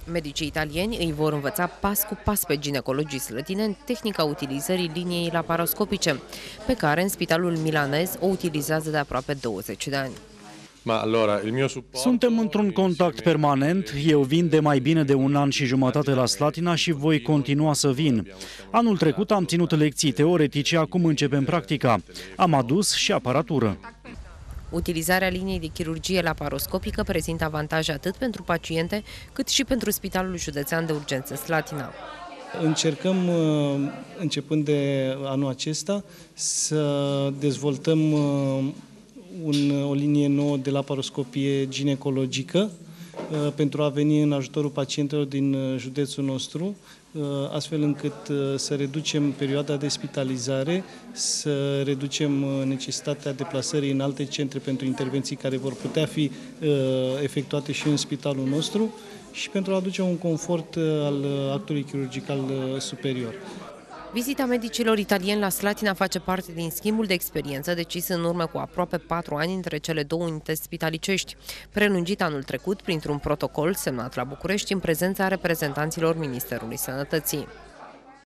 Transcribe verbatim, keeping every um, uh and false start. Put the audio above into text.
Medicii italieni îi vor învăța pas cu pas pe ginecologii slătineni tehnica utilizării liniei laparoscopice, pe care în spitalul milanez o utilizează de aproape douăzeci de ani. Suntem într-un contact permanent, eu vin de mai bine de un an și jumătate la Slatina și voi continua să vin. Anul trecut am ținut lecții teoretice, acum începem practica. Am adus și aparatură. Utilizarea liniei de chirurgie laparoscopică prezintă avantaje atât pentru paciente, cât și pentru Spitalul Județean de Urgență Slatina. Încercăm, începând de anul acesta, să dezvoltăm un, o linie nouă de laparoscopie ginecologică pentru a veni în ajutorul pacientelor din județul nostru, astfel încât să reducem perioada de spitalizare, să reducem necesitatea deplasării în alte centre pentru intervenții care vor putea fi efectuate și în spitalul nostru și pentru a aduce un confort al actului chirurgical superior. Vizita medicilor italieni la Slatina face parte din schimbul de experiență decis în urmă cu aproape patru ani între cele două unități spitalicești, prelungit anul trecut printr-un protocol semnat la București în prezența reprezentanților Ministerului Sănătății.